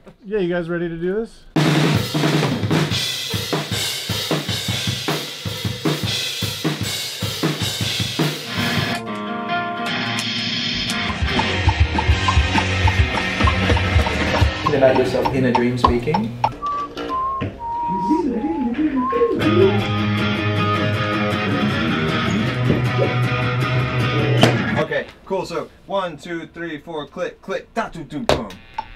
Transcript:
Yeah, you guys ready to do this? About yourself in a dream speaking. Okay, cool. So 1, 2, 3, 4, click, click, da, doo, doo, boom.